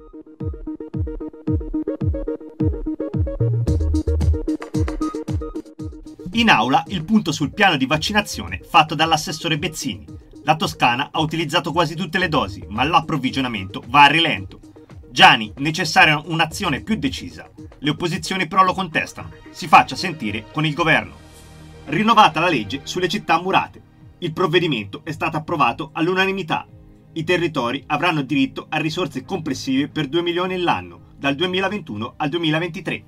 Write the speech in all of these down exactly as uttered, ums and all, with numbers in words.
In aula il punto sul piano di vaccinazione fatto dall'assessore Bezzini. La Toscana ha utilizzato quasi tutte le dosi, ma l'approvvigionamento va a rilento. Giani, necessaria un'azione più decisa. Le opposizioni però lo contestano. Si faccia sentire con il governo. Rinnovata la legge sulle città murate. Il provvedimento è stato approvato all'unanimità. I territori avranno diritto a risorse complessive per due milioni l'anno, dal duemilaventuno al duemilaventitré.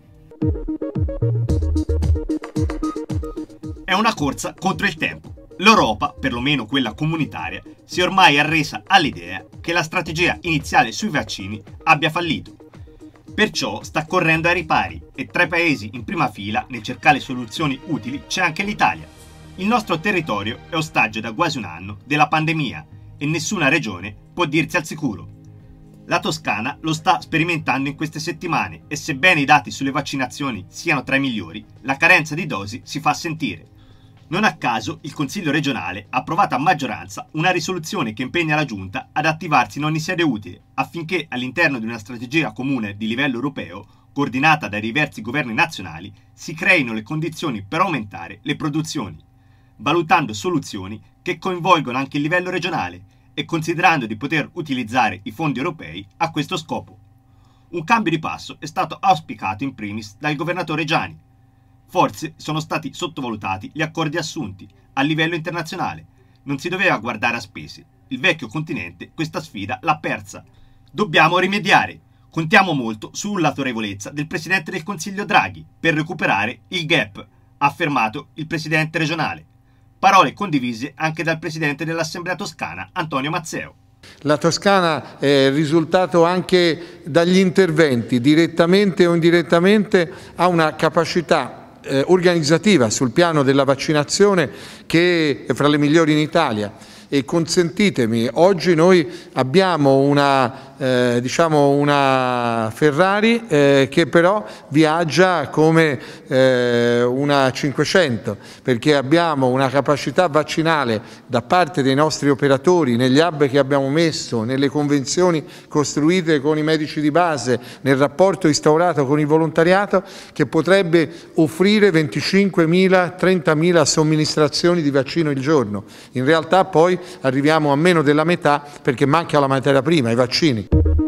È una corsa contro il tempo. L'Europa, perlomeno quella comunitaria, si è ormai arresa all'idea che la strategia iniziale sui vaccini abbia fallito. Perciò sta correndo ai ripari e tra i paesi in prima fila nel cercare soluzioni utili c'è anche l'Italia. Il nostro territorio è ostaggio da quasi un anno della pandemia e nessuna regione può dirsi al sicuro. La Toscana lo sta sperimentando in queste settimane e sebbene i dati sulle vaccinazioni siano tra i migliori, la carenza di dosi si fa sentire. Non a caso il Consiglio regionale ha approvato a maggioranza una risoluzione che impegna la Giunta ad attivarsi in ogni sede utile affinché all'interno di una strategia comune di livello europeo, coordinata dai diversi governi nazionali, si creino le condizioni per aumentare le produzioni, valutando soluzioni che coinvolgono anche il livello regionale e considerando di poter utilizzare i fondi europei a questo scopo. Un cambio di passo è stato auspicato in primis dal governatore Giani. Forse sono stati sottovalutati gli accordi assunti a livello internazionale. Non si doveva guardare a spese. Il vecchio continente questa sfida l'ha persa. Dobbiamo rimediare. Contiamo molto sull'autorevolezza del Presidente del Consiglio Draghi per recuperare il gap, ha affermato il Presidente regionale. Parole condivise anche dal Presidente dell'Assemblea Toscana, Antonio Mazzeo. La Toscana è risultato anche dagli interventi, direttamente o indirettamente, ha una capacità Eh, organizzativa sul piano della vaccinazione che è fra le migliori in Italia. E consentitemi, oggi noi abbiamo una, eh, diciamo una Ferrari eh, che però viaggia come eh, una cinquecento, perché abbiamo una capacità vaccinale da parte dei nostri operatori negli hub che abbiamo messo, nelle convenzioni costruite con i medici di base, nel rapporto instaurato con il volontariato, che potrebbe offrire venticinquemila trentamila somministrazioni di vaccino il giorno. In realtà poi arriviamo a meno della metà perché manca la materia prima, i vaccini.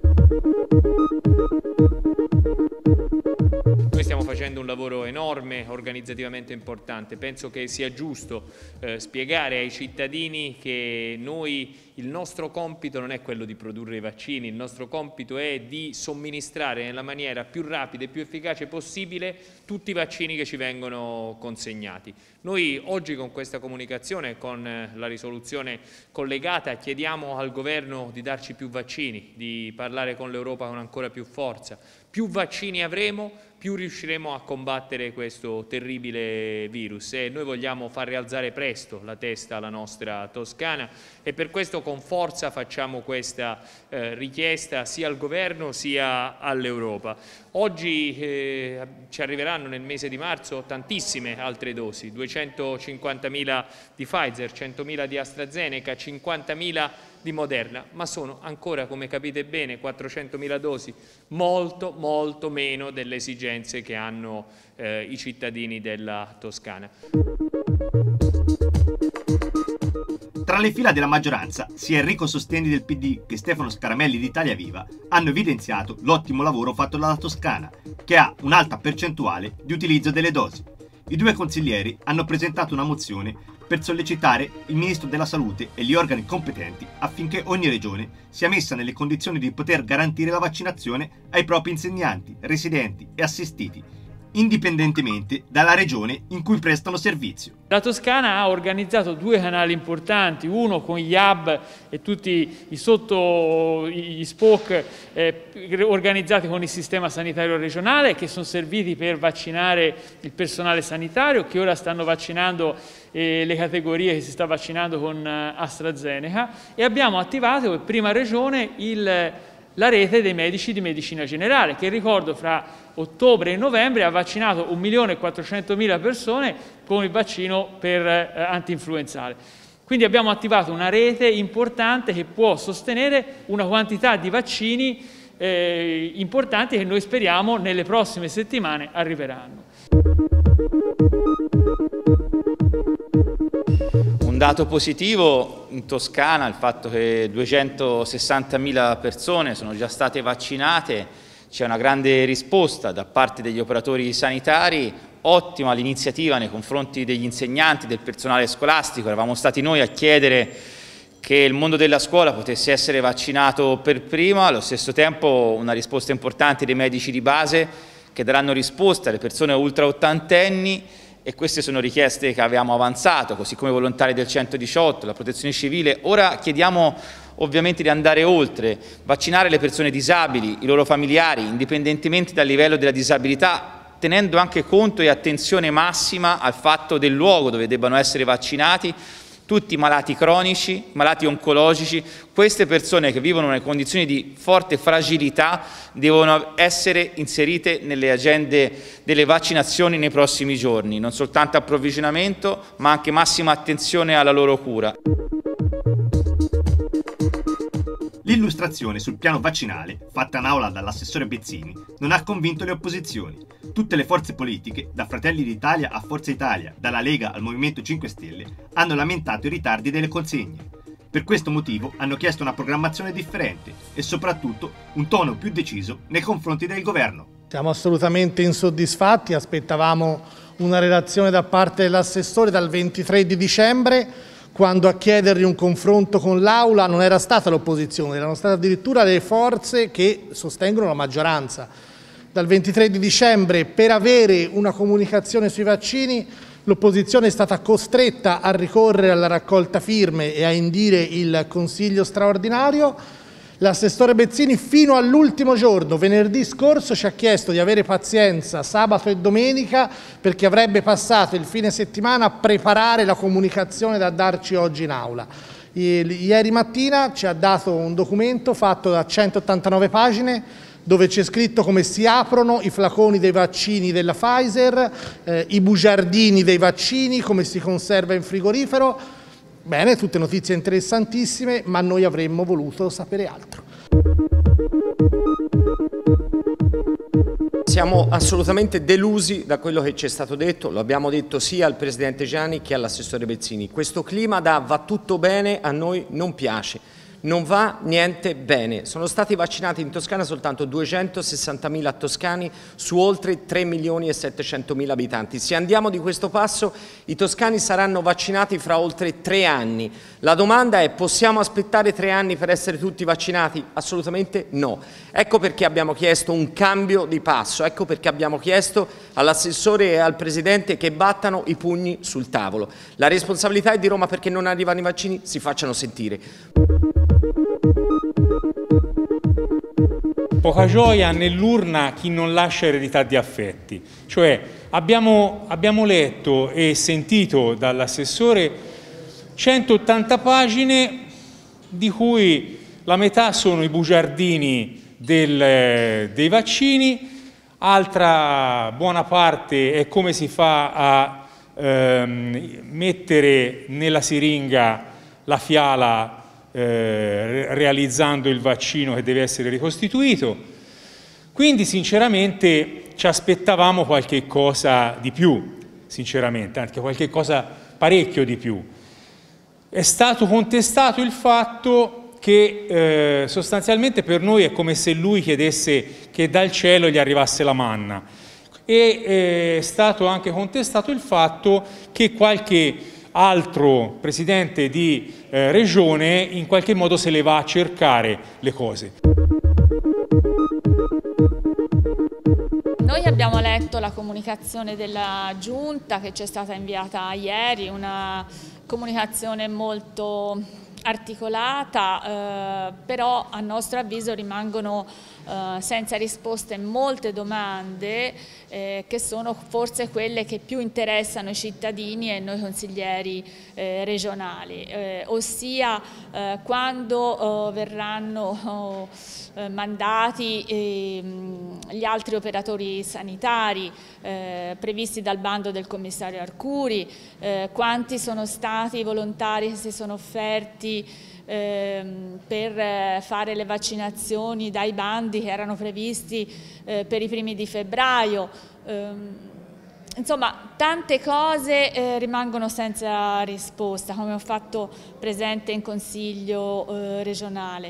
Noi stiamo facendo un lavoro enorme, organizzativamente importante. Penso che sia giusto eh, spiegare ai cittadini che noi, il nostro compito non è quello di produrre i vaccini, il nostro compito è di somministrare nella maniera più rapida e più efficace possibile tutti i vaccini che ci vengono consegnati. Noi oggi con questa comunicazione e con la risoluzione collegata chiediamo al Governo di darci più vaccini, di parlare con l'Europa con ancora più forza. Più vaccini avremo, più riusciremo a combattere questo terribile virus e noi vogliamo far rialzare presto la testa alla nostra Toscana e per questo con forza facciamo questa eh, richiesta sia al Governo sia all'Europa. Oggi eh, ci arriveranno nel mese di marzo tantissime altre dosi, duecentocinquantamila di Pfizer, centomila di AstraZeneca, cinquantamila di Moderna, ma sono ancora, come capite bene, quattrocentomila dosi, molto molto meno delle esigenze che hanno eh, i cittadini della Toscana. Tra le fila della maggioranza, sia Enrico Sosteni del P D che Stefano Scaramelli di Italia Viva hanno evidenziato l'ottimo lavoro fatto dalla Toscana, che ha un'alta percentuale di utilizzo delle dosi. I due consiglieri hanno presentato una mozione per sollecitare il Ministro della Salute e gli organi competenti affinché ogni regione sia messa nelle condizioni di poter garantire la vaccinazione ai propri insegnanti, residenti e assistiti, indipendentemente dalla regione in cui prestano servizio. La Toscana ha organizzato due canali importanti, uno con gli hub e tutti i sotto gli spoke eh, organizzati con il sistema sanitario regionale che sono serviti per vaccinare il personale sanitario che ora stanno vaccinando eh, le categorie che si sta vaccinando con eh, AstraZeneca e abbiamo attivato per prima regione il la rete dei medici di medicina generale, che ricordo fra ottobre e novembre ha vaccinato un milione e quattrocentomila persone con il vaccino per eh, antinfluenzale. Quindi abbiamo attivato una rete importante che può sostenere una quantità di vaccini eh, importanti che noi speriamo nelle prossime settimane arriveranno. Un dato positivo in Toscana è il fatto che duecentosessantamila persone sono già state vaccinate, c'è una grande risposta da parte degli operatori sanitari, ottima l'iniziativa nei confronti degli insegnanti, del personale scolastico. Eravamo stati noi a chiedere che il mondo della scuola potesse essere vaccinato per prima, allo stesso tempo una risposta importante dei medici di base che daranno risposta alle persone ultra ottantenni, e queste sono richieste che avevamo avanzato, così come i volontari del centodiciotto, la protezione civile. Ora chiediamo ovviamente di andare oltre, vaccinare le persone disabili, i loro familiari, indipendentemente dal livello della disabilità, tenendo anche conto e attenzione massima al fatto del luogo dove debbano essere vaccinati, tutti i malati cronici, malati oncologici. Queste persone che vivono in condizioni di forte fragilità devono essere inserite nelle agende delle vaccinazioni nei prossimi giorni, non soltanto approvvigionamento, ma anche massima attenzione alla loro cura. L'illustrazione sul piano vaccinale, fatta in aula dall'assessore Bezzini, non ha convinto le opposizioni. Tutte le forze politiche, da Fratelli d'Italia a Forza Italia, dalla Lega al Movimento cinque Stelle, hanno lamentato i ritardi delle consegne. Per questo motivo hanno chiesto una programmazione differente e soprattutto un tono più deciso nei confronti del governo. Siamo assolutamente insoddisfatti, aspettavamo una relazione da parte dell'assessore dal ventitré di dicembre, quando a chiedergli un confronto con l'Aula non era stata l'opposizione, erano state addirittura le forze che sostengono la maggioranza. Dal ventitré di dicembre, per avere una comunicazione sui vaccini, l'opposizione è stata costretta a ricorrere alla raccolta firme e a indire il Consiglio straordinario. L'assessore Bezzini fino all'ultimo giorno, venerdì scorso, ci ha chiesto di avere pazienza sabato e domenica perché avrebbe passato il fine settimana a preparare la comunicazione da darci oggi in aula. Ieri mattina ci ha dato un documento fatto da centottantanove pagine dove c'è scritto come si aprono i flaconi dei vaccini della Pfizer, eh, i bugiardini dei vaccini, come si conserva in frigorifero. Bene, tutte notizie interessantissime, ma noi avremmo voluto sapere altro. Siamo assolutamente delusi da quello che ci è stato detto, lo abbiamo detto sia al Presidente Gianni che all'assessore Bezzini. Questo clima da va tutto bene a noi non piace. Non va niente bene. Sono stati vaccinati in Toscana soltanto duecentosessantamila toscani su oltre tre milioni e settecentomila abitanti. Se andiamo di questo passo, i toscani saranno vaccinati fra oltre tre anni. La domanda è: possiamo aspettare tre anni per essere tutti vaccinati? Assolutamente no. Ecco perché abbiamo chiesto un cambio di passo, ecco perché abbiamo chiesto all'assessore e al Presidente che battano i pugni sul tavolo. La responsabilità è di Roma perché non arrivano i vaccini, si facciano sentire. Poca gioia nell'urna chi non lascia eredità di affetti. Cioè abbiamo, abbiamo letto e sentito dall'assessore centottanta pagine di cui la metà sono i bugiardini del, dei vaccini, altra buona parte è come si fa a ehm, mettere nella siringa la fiala Eh, realizzando il vaccino che deve essere ricostituito. Quindi sinceramente ci aspettavamo qualche cosa di più, sinceramente, anche qualche cosa parecchio di più. È stato contestato il fatto che eh, sostanzialmente per noi è come se lui chiedesse che dal cielo gli arrivasse la manna, e eh, è stato anche contestato il fatto che qualche altro presidente di eh, regione in qualche modo se le va a cercare le cose. Noi abbiamo letto la comunicazione della Giunta che ci è stata inviata ieri, una comunicazione molto articolata, eh, però a nostro avviso rimangono eh, senza risposte molte domande eh, che sono forse quelle che più interessano i cittadini e noi consiglieri eh, regionali, eh, ossia eh, quando oh, verranno oh, eh, mandati eh, gli altri operatori sanitari eh, previsti dal bando del commissario Arcuri, eh, quanti sono stati i volontari che si sono offerti ehm, per fare le vaccinazioni dai bandi che erano previsti eh, per i primi di febbraio. Ehm, insomma, tante cose eh, rimangono senza risposta, come ho fatto presente in Consiglio eh, regionale.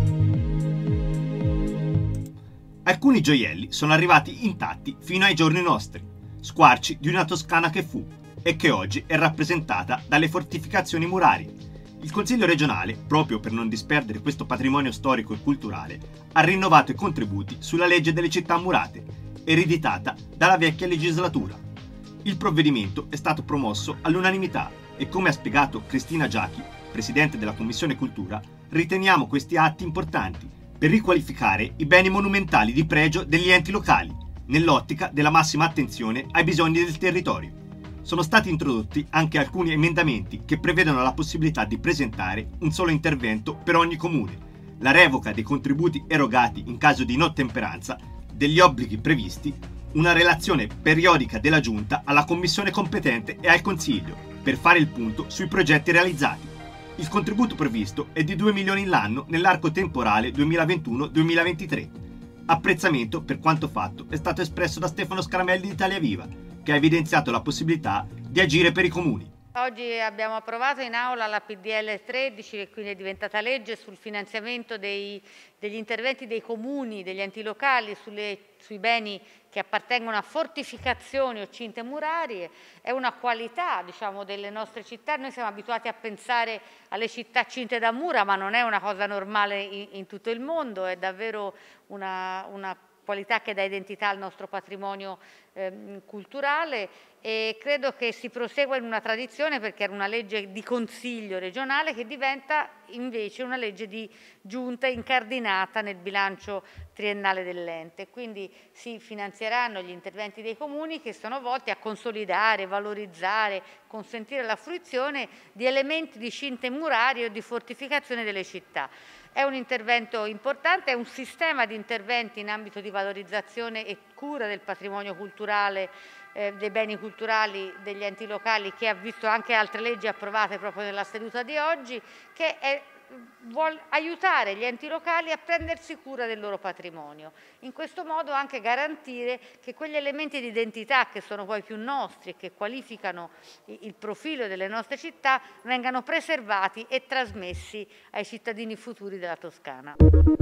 Alcuni gioielli sono arrivati intatti fino ai giorni nostri, squarci di una Toscana che fu e che oggi è rappresentata dalle fortificazioni murarie. Il Consiglio regionale, proprio per non disperdere questo patrimonio storico e culturale, ha rinnovato i contributi sulla legge delle città murate, ereditata dalla vecchia legislatura. Il provvedimento è stato promosso all'unanimità e, come ha spiegato Cristina Giachi, Presidente della Commissione Cultura, riteniamo questi atti importanti per riqualificare i beni monumentali di pregio degli enti locali, nell'ottica della massima attenzione ai bisogni del territorio. Sono stati introdotti anche alcuni emendamenti che prevedono la possibilità di presentare un solo intervento per ogni comune, la revoca dei contributi erogati in caso di inottemperanza degli obblighi previsti, una relazione periodica della Giunta alla Commissione competente e al Consiglio per fare il punto sui progetti realizzati. Il contributo previsto è di due milioni l'anno nell'arco temporale duemilaventuno duemilaventitré. Apprezzamento per quanto fatto è stato espresso da Stefano Scaramelli di Italia Viva, che ha evidenziato la possibilità di agire per i comuni. Oggi abbiamo approvato in aula la P D L tredici, che quindi è diventata legge, sul finanziamento dei, degli interventi dei comuni, degli enti locali, sulle, sui beni che appartengono a fortificazioni o cinte murarie. È una qualità, diciamo, delle nostre città. Noi siamo abituati a pensare alle città cinte da mura, ma non è una cosa normale in, in tutto il mondo, è davvero una, una qualità che dà identità al nostro patrimonio eh, culturale, e credo che si prosegua in una tradizione, perché era una legge di consiglio regionale che diventa invece una legge di giunta incardinata nel bilancio triennale dell'ente. Quindi si finanzieranno gli interventi dei comuni che sono volti a consolidare, valorizzare, consentire la fruizione di elementi di cinte murarie o di fortificazione delle città. È un intervento importante, è un sistema di interventi in ambito di valorizzazione e cura del patrimonio culturale, eh, dei beni culturali degli enti locali, che ha visto anche altre leggi approvate proprio nella seduta di oggi, che è, vuol aiutare gli enti locali a prendersi cura del loro patrimonio. In questo modo anche garantire che quegli elementi di identità, che sono poi più nostri e che qualificano il profilo delle nostre città, vengano preservati e trasmessi ai cittadini futuri della Toscana.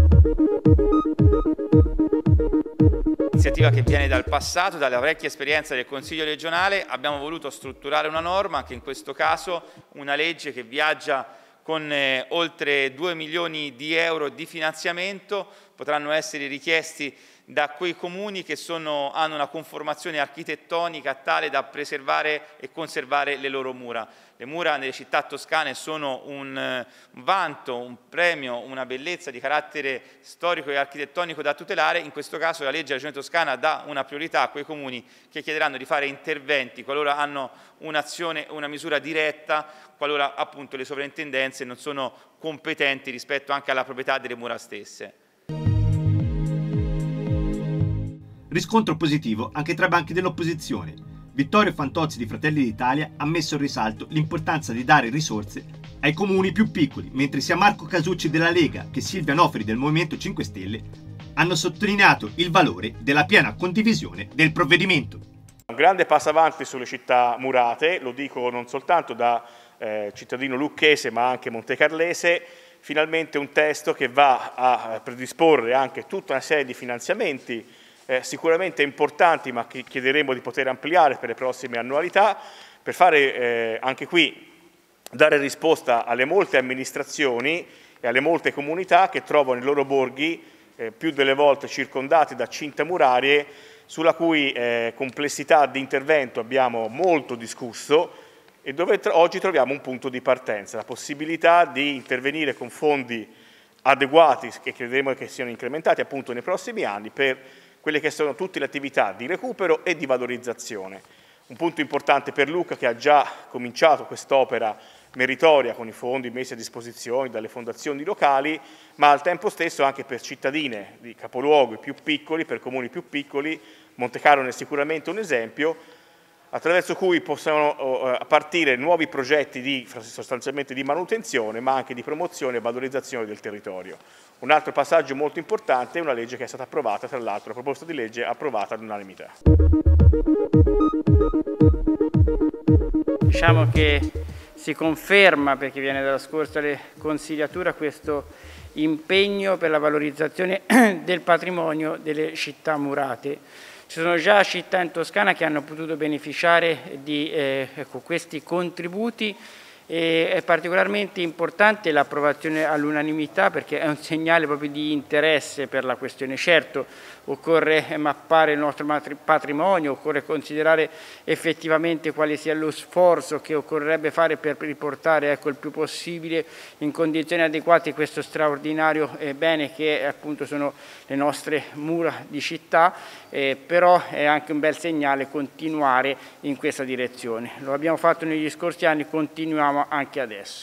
Iniziativa che viene dal passato, dalla vecchia esperienza del Consiglio regionale. Abbiamo voluto strutturare una norma, che in questo caso una legge che viaggia con eh, oltre due milioni di euro di finanziamento, potranno essere richiesti da quei comuni che sono, hanno una conformazione architettonica tale da preservare e conservare le loro mura. Le mura nelle città toscane sono un, un vanto, un premio, una bellezza di carattere storico e architettonico da tutelare. In questo caso la legge della Regione Toscana dà una priorità a quei comuni che chiederanno di fare interventi qualora hanno un'azione, una misura diretta, qualora appunto le sovrintendenze non sono competenti rispetto anche alla proprietà delle mura stesse. Riscontro positivo anche tra i banchi dell'opposizione. Vittorio Fantozzi di Fratelli d'Italia ha messo in risalto l'importanza di dare risorse ai comuni più piccoli, mentre sia Marco Casucci della Lega che Silvia Nofri del Movimento cinque Stelle hanno sottolineato il valore della piena condivisione del provvedimento. Un grande passo avanti sulle città murate, lo dico non soltanto da eh, cittadino lucchese ma anche montecarlese. Finalmente un testo che va a predisporre anche tutta una serie di finanziamenti Eh, sicuramente importanti, ma che chiederemo di poter ampliare per le prossime annualità, per fare eh, anche qui dare risposta alle molte amministrazioni e alle molte comunità che trovano i loro borghi eh, più delle volte circondati da cinte murarie, sulla cui eh, complessità di intervento abbiamo molto discusso e dove oggi troviamo un punto di partenza, la possibilità di intervenire con fondi adeguati, che crederemo che siano incrementati appunto nei prossimi anni, per quelle che sono tutte le attività di recupero e di valorizzazione. Un punto importante per Lucca, che ha già cominciato quest'opera meritoria con i fondi messi a disposizione dalle fondazioni locali, ma al tempo stesso anche per cittadine di capoluoghi più piccoli, per comuni più piccoli. Montecarlo è sicuramente un esempio, attraverso cui possano partire nuovi progetti di, sostanzialmente di manutenzione, ma anche di promozione e valorizzazione del territorio. Un altro passaggio molto importante è una legge che è stata approvata, tra l'altro, una proposta di legge approvata all'unanimità. Diciamo che si conferma, perché viene dalla scorsa consigliatura, questo impegno per la valorizzazione del patrimonio delle città murate. Ci sono già città in Toscana che hanno potuto beneficiare di eh, ecco, questi contributi e è particolarmente importante l'approvazione all'unanimità perché è un segnale proprio di interesse per la questione. Certo, occorre mappare il nostro patrimonio, occorre considerare effettivamente quale sia lo sforzo che occorrerebbe fare per riportare ecco, il più possibile in condizioni adeguate questo straordinario eh, bene che appunto sono le nostre mura di città, eh, però è anche un bel segnale continuare in questa direzione. Lo abbiamo fatto negli scorsi anni, continuiamo anche adesso.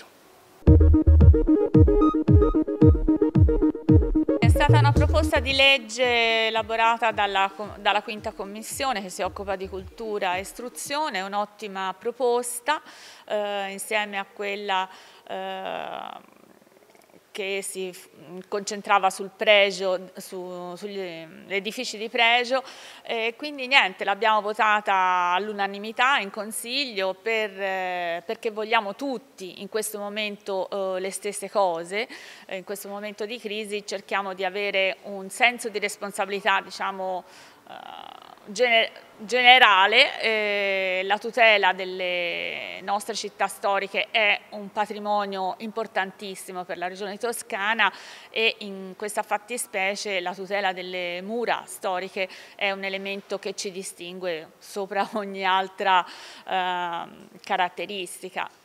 È stata una proposta di legge elaborata dalla, dalla quinta commissione che si occupa di cultura e istruzione, un'ottima proposta eh, insieme a quella eh, che si concentrava sul pregio, su, sugli edifici di pregio, e quindi niente, l'abbiamo votata all'unanimità in Consiglio per, eh, perché vogliamo tutti in questo momento eh, le stesse cose, eh, in questo momento di crisi cerchiamo di avere un senso di responsabilità, diciamo, eh, gener generale. Eh, la tutela delle nostre città storiche è un patrimonio importantissimo per la regione toscana e in questa fattispecie la tutela delle mura storiche è un elemento che ci distingue sopra ogni altra eh, caratteristica.